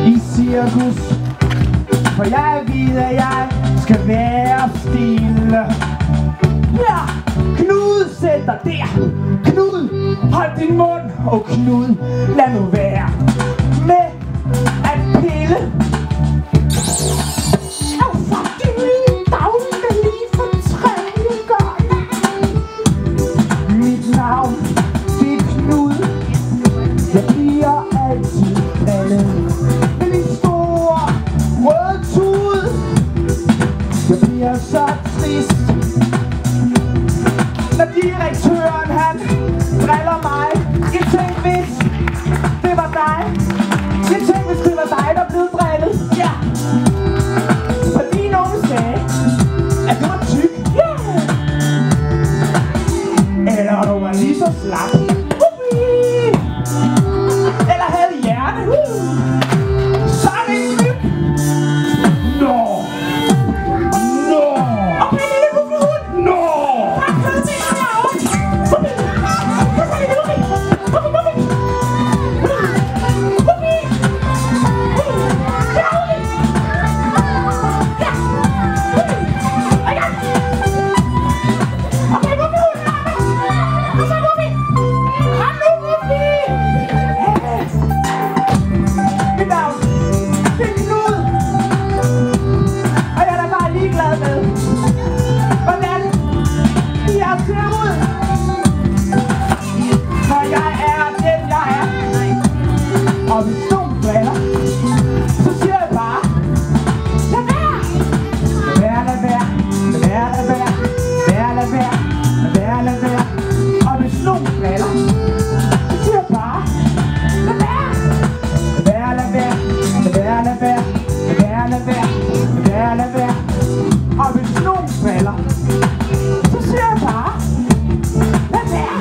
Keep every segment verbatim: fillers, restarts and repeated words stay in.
i cirkus, for jeg ved, at jeg skal være stille. Ja, Knud, sæt dig der. Knud, hold din mund. Og Knud, lad nu være med at pille. Og fuck, det er min daglige lige for tredje gang. Mit navn, det er Knud. Jeg bliver altid drillet med min store røde tud. Jeg bliver så trist, når direktøren han driller mig. Jeg tænkte, hvis det var dig. Jeg tænkte, hvis det var dig, der blev drillet. Ja. Fordi nogen sagde, at du var tyk. Ja. Eller du var lige så slap. Eller havde hjerne. Sådan en myg. Nå. Nå. Okay, lille muffehund. Nå. Tak for det, herovre. Muffi. Hvad så, lille Muffi? Muffi, Muffi. Muffi. Ja, Muffi. Ja. Muffi. Og ja. Okay, muffehund. Hvad så, Muffi? Kom nu, Muffi. Mit navn, det er Knud. Og jeg er da bare ligeglad med, hvordan jeg ser ud. For jeg er den, jeg er. Og hvis nogen driller, så siger jeg bare, lad være. Lad være, lad være. Lad være, lad være. Lad være, lad være. Lad være, lad være. Og hvis nogen driller, så siger jeg bare, lad være. Lad være, lad være. Lad være, lad være. Lad være, lad være. Lad være, lad være. Og hvis nogen driller, så siger jeg bare, lad være.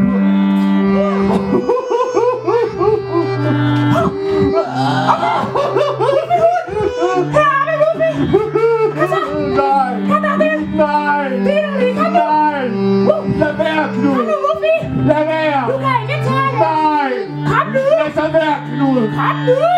Her er det, Muffi. Kom så. Nej. Kom der, det. Nej. Det er der lige. Kom nu. Nej. Lad være, Knud. Kom nu, Muffi. Lad være. Du kan ikke tage det. Nej. Kom nu. Lad så være, Knud. Kom nu.